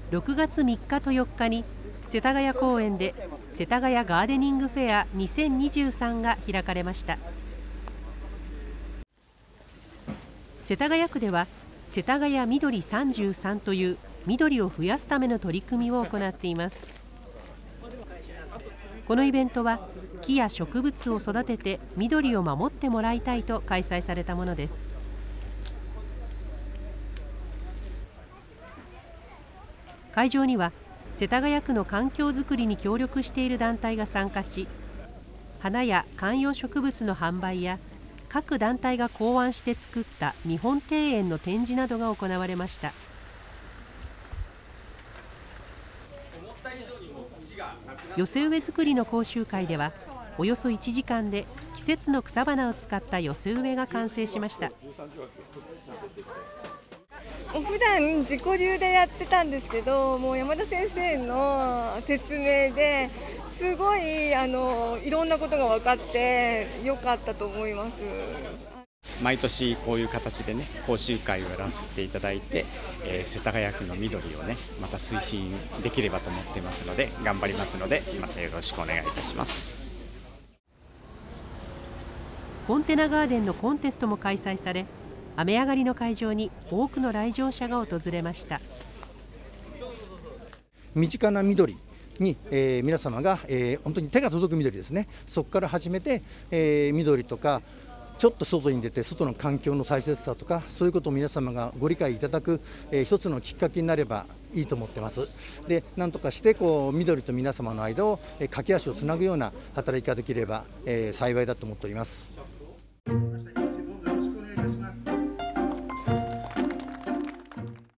6月3日と4日に世田谷公園で世田谷ガーデニングフェア2023が開かれました。世田谷区では世田谷みどり33という緑を増やすための取り組みを行っています。このイベントは木や植物を育てて緑を守ってもらいたいと開催されたものです。会場には世田谷区の環境づくりに協力している団体が参加し、花や観葉植物の販売や各団体が考案して作った見本庭園の展示などが行われました。寄せ植え作りの講習会ではおよそ1時間で季節の草花を使った寄せ植えが完成しました。 普段自己流でやってたんですけど、もう山田先生の説明ですごいいろんなことが分かってよかったと思います。 毎年こういう形でね、講習会をやらせていただいて、世田谷区の緑をね、また推進できればと思っていますので、頑張りますので、またよろしくお願いいたします。 コンテナガーデンのコンテストも開催され、雨上がりの会場に多くの来場者が訪れました。 身近な緑に、皆様が、本当に手が届く緑ですね、そこから始めて、緑とかちょっと外に出て外の環境の大切さとか、そういうことを皆様がご理解いただく、一つのきっかけになればいいと思ってます。で、なんとかして緑と皆様の間を、駆け足をつなぐような働きができれば、幸いだと思っております。